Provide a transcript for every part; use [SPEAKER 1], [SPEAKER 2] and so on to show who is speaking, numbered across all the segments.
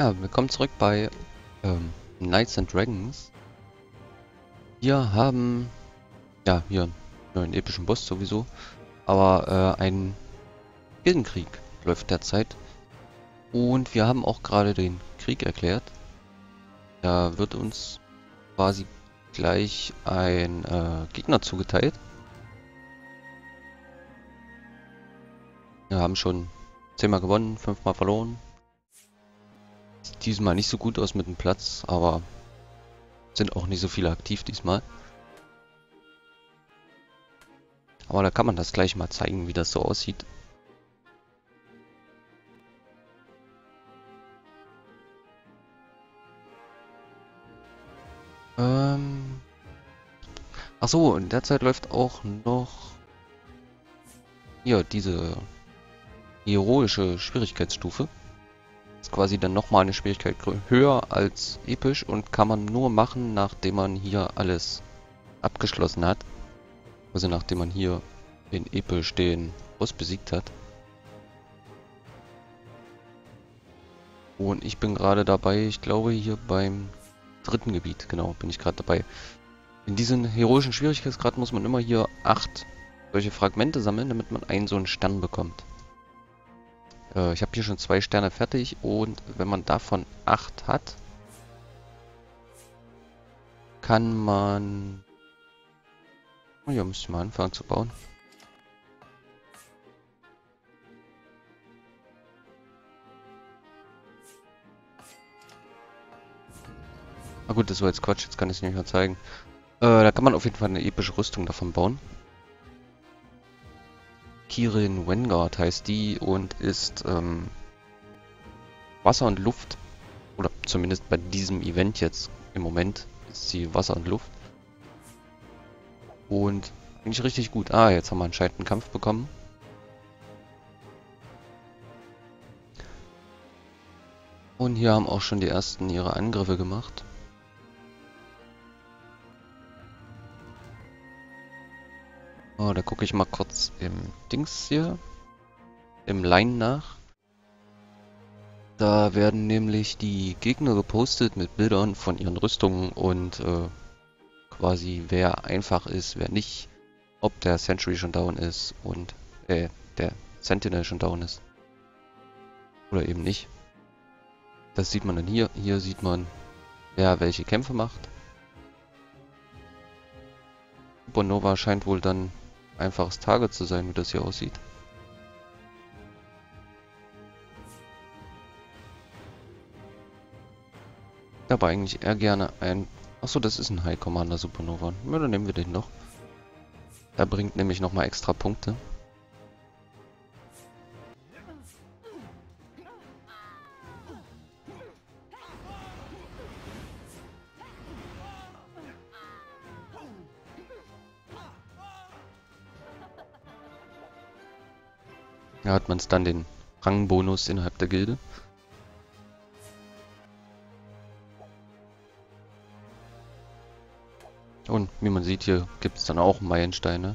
[SPEAKER 1] Ja, willkommen zurück bei Knights and Dragons. Wir haben hier einen neuen epischen Boss sowieso, aber ein Gildenkrieg läuft derzeit und wir haben auch gerade den Krieg erklärt. Da wird uns quasi gleich ein Gegner zugeteilt. Wir haben schon 10-mal gewonnen, 5-mal verloren. Sieht diesmal nicht so gut aus mit dem Platz, aber sind auch nicht so viele aktiv diesmal. Aber da kann man das gleich mal zeigen, wie das so aussieht. Ach so, in der Zeit läuft auch noch hier diese heroische Schwierigkeitsstufe. Ist quasi dann nochmal eine Schwierigkeit höher als episch und kann man nur machen, nachdem man hier alles abgeschlossen hat. Also nachdem man hier in episch den Boss besiegt hat. Und ich bin gerade dabei, ich glaube hier beim dritten Gebiet, genau, bin ich gerade dabei. In diesen heroischen Schwierigkeitsgrad muss man immer hier 8 solche Fragmente sammeln, damit man einen so einen Stern bekommt. Ich habe hier schon 2 Sterne fertig und wenn man davon 8 hat, kann man... Oh, hier müsste ich mal anfangen zu bauen. Ah gut, das war jetzt Quatsch, jetzt kann ich es nicht mehr zeigen. Da kann man auf jeden Fall eine epische Rüstung davon bauen. Kirin Vanguard heißt die und ist Wasser und Luft. Oder zumindest bei diesem Event jetzt im Moment ist sie Wasser und Luft. Und eigentlich richtig gut. Ah, jetzt haben wir anscheinend einen Kampf bekommen. Und hier haben auch schon die ersten ihre Angriffe gemacht. Oh, da gucke ich mal kurz im Dings hier, im Line nach. Da werden nämlich die Gegner gepostet mit Bildern von ihren Rüstungen und quasi wer einfach ist, wer nicht, ob der Sentry schon down ist und der Sentinel schon down ist. Oder eben nicht. Das sieht man dann hier. Hier sieht man, wer welche Kämpfe macht. Supernova scheint wohl dann einfaches Target zu sein, wie das hier aussieht. Aber eigentlich eher gerne ein... Achso, das ist ein High Commander Supernova. Ja, dann nehmen wir den noch. Er bringt nämlich nochmal extra Punkte. Da hat man es dann den Rangbonus innerhalb der Gilde. Und wie man sieht, hier gibt es dann auch Meilensteine.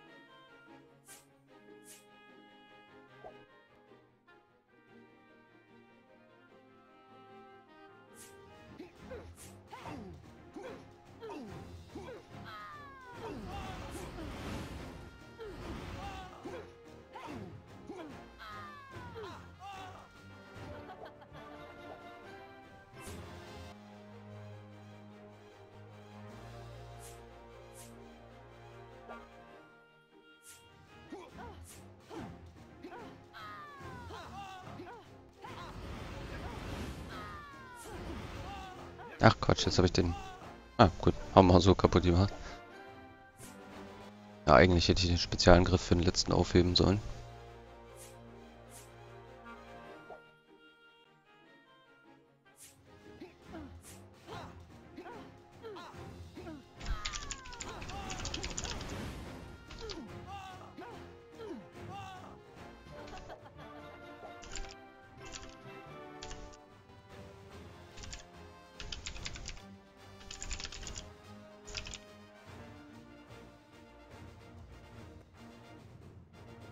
[SPEAKER 1] Ach Quatsch, jetzt habe ich den... Ah, gut, haben wir so kaputt gemacht. Ja, eigentlich hätte ich den Spezialangriff für den letzten aufheben sollen.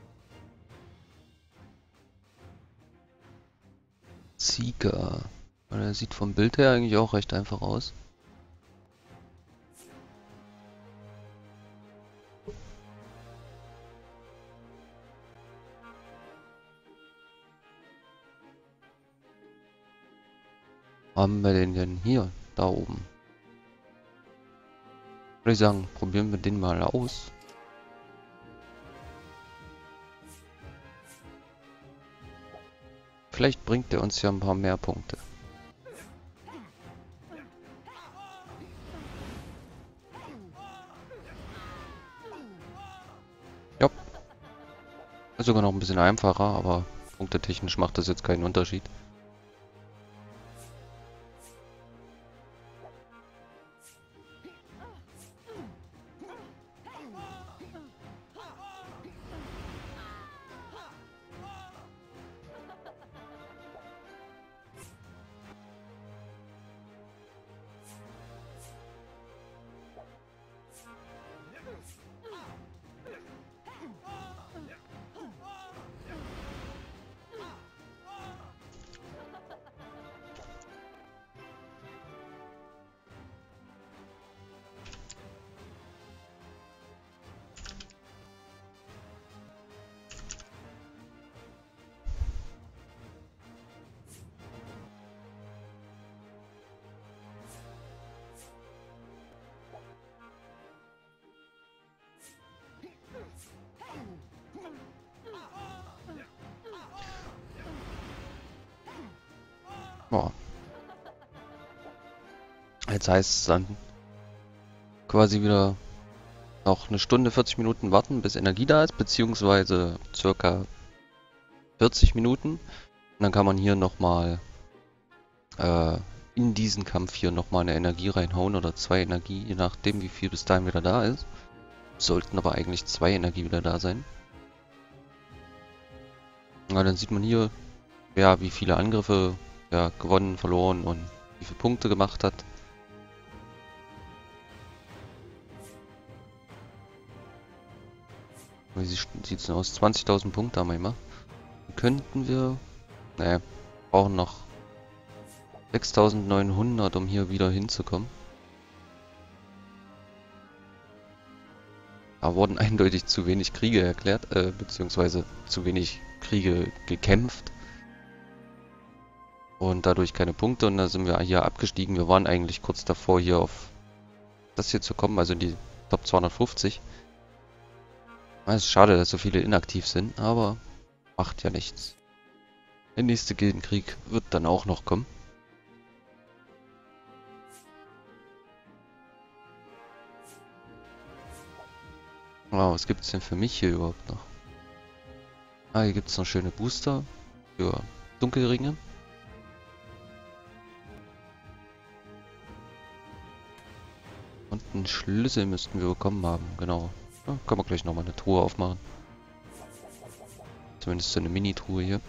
[SPEAKER 1] Sieger. Weil er sieht vom Bild her eigentlich auch recht einfach aus. Haben wir den denn hier? Da oben. Würde ich sagen, probieren wir den mal aus. Vielleicht bringt er uns ja ein paar mehr Punkte. Ja, ist sogar noch ein bisschen einfacher, aber punktetechnisch macht das jetzt keinen Unterschied. Ja, jetzt heißt es dann quasi wieder noch eine Stunde, 40 Minuten warten, bis Energie da ist, beziehungsweise circa 40 Minuten. Und dann kann man hier nochmal in diesen Kampf hier nochmal eine Energie reinhauen oder 2 Energie, je nachdem wie viel bis dahin wieder da ist. Sollten aber eigentlich 2 Energie wieder da sein. Ja, dann sieht man hier, ja, wie viele Angriffe ja, gewonnen, verloren und wie viele Punkte gemacht hat. Wie sieht es denn aus? 20.000 Punkte haben wir immer. Könnten wir... Ne, brauchen noch 6.900, um hier wieder hinzukommen. Da wurden eindeutig zu wenig Kriege erklärt, beziehungsweise zu wenig Kriege gekämpft. Und dadurch keine Punkte und da sind wir hier abgestiegen. Wir waren eigentlich kurz davor, hier auf das hier zu kommen, also in die Top 250. Es ist schade, dass so viele inaktiv sind, aber macht ja nichts. Der nächste Gildenkrieg wird dann auch noch kommen. Wow, was gibt es denn für mich hier überhaupt noch? Ah, hier gibt es noch schöne Booster für Dunkelringe. Und einen Schlüssel müssten wir bekommen haben, genau. Ja, können wir gleich nochmal eine Truhe aufmachen. Zumindest so eine Mini-Truhe hier.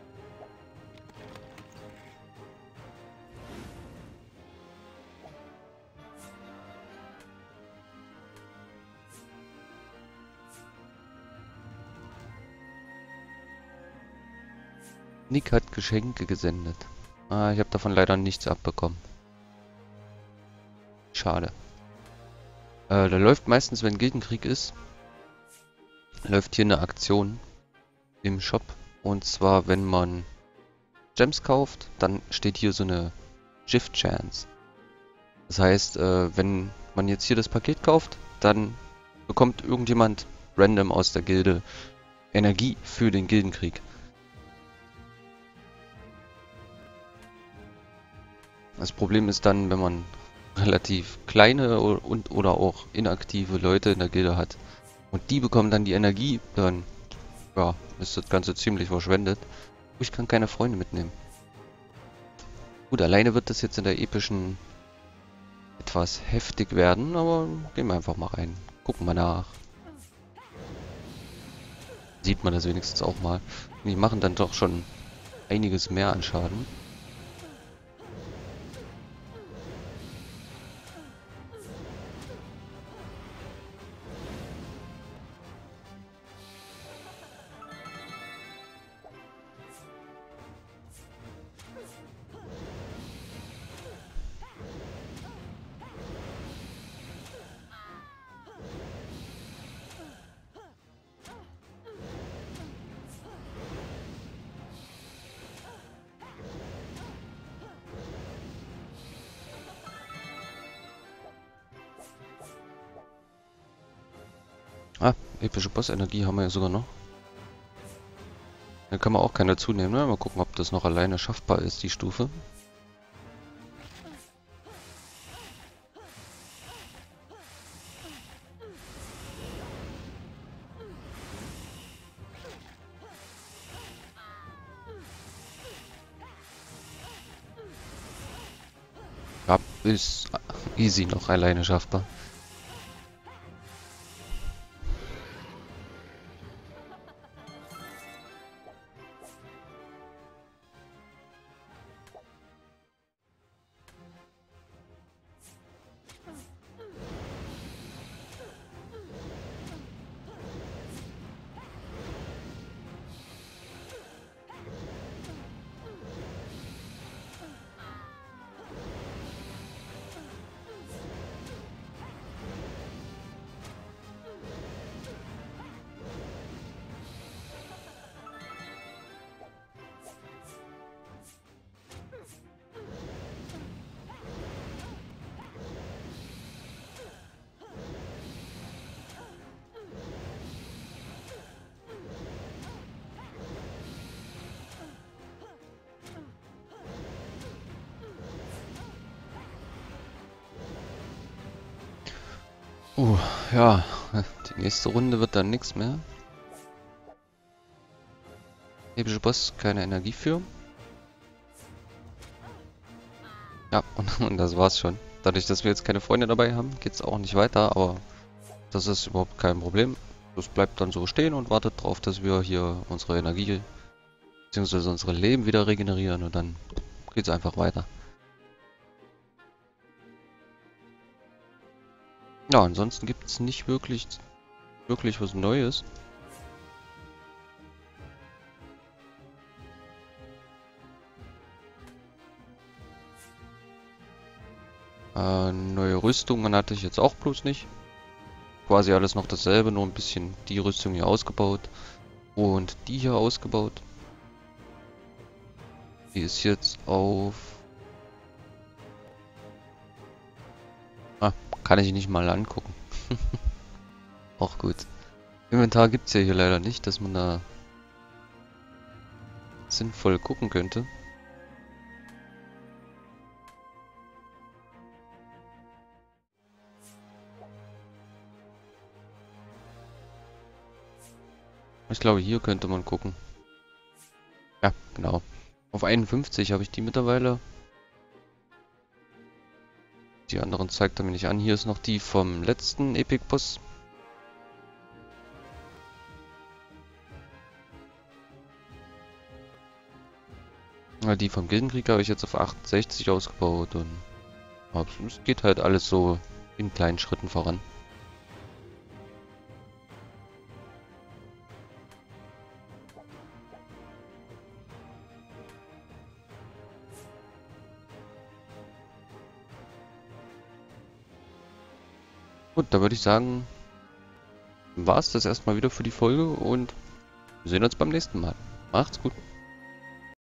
[SPEAKER 1] Nick hat Geschenke gesendet. Ah, ich habe davon leider nichts abbekommen. Schade. Da läuft meistens, wenn Gildenkrieg ist, läuft hier eine Aktion im Shop. Und zwar, wenn man Gems kauft, dann steht hier so eine Shift Chance. Das heißt, wenn man jetzt hier das Paket kauft, dann bekommt irgendjemand random aus der Gilde Energie für den Gildenkrieg. Das Problem ist dann, wenn man relativ kleine und oder auch inaktive Leute in der Gilde hat und die bekommen dann die Energie, dann ja, ist das Ganze ziemlich verschwendet. Ich kann keine Freunde mitnehmen. Gut, alleine wird das jetzt in der epischen etwas heftig werden, aber gehen wir einfach mal rein. Gucken wir nach. Sieht man das wenigstens auch mal. Die machen dann doch schon einiges mehr an Schaden. Epische Boss-Energie haben wir ja sogar noch. Da kann man auch keine zunehmen, ne? Mal gucken, ob das noch alleine schaffbar ist, die Stufe. Ja, ist easy noch alleine schaffbar. Ja, die nächste Runde wird dann nichts mehr. Epische Boss, keine Energie für. Ja, und das war's schon. Dadurch, dass wir jetzt keine Freunde dabei haben, geht's auch nicht weiter, aber das ist überhaupt kein Problem. Das bleibt dann so stehen und wartet darauf, dass wir hier unsere Energie bzw. unsere Leben wieder regenerieren und dann geht's einfach weiter. Ja, ansonsten gibt es nicht wirklich was Neues. Neue Rüstungen hatte ich jetzt auch bloß nicht. Quasi alles noch dasselbe, nur ein bisschen die Rüstung hier ausgebaut und die hier ausgebaut. Die ist jetzt auf... kann ich nicht mal angucken. Auch gut. Inventar gibt es ja hier leider nicht, dass man da sinnvoll gucken könnte. Ich glaube, hier könnte man gucken. Ja, genau. Auf 51 habe ich die mittlerweile. Die anderen zeigt er mir nicht an. Hier ist noch die vom letzten Epic Boss. Die vom Gildenkrieg habe ich jetzt auf 68 ausgebaut und es geht halt alles so in kleinen Schritten voran. Gut, da würde ich sagen, war es das erstmal wieder für die Folge und wir sehen uns beim nächsten Mal. Macht's gut.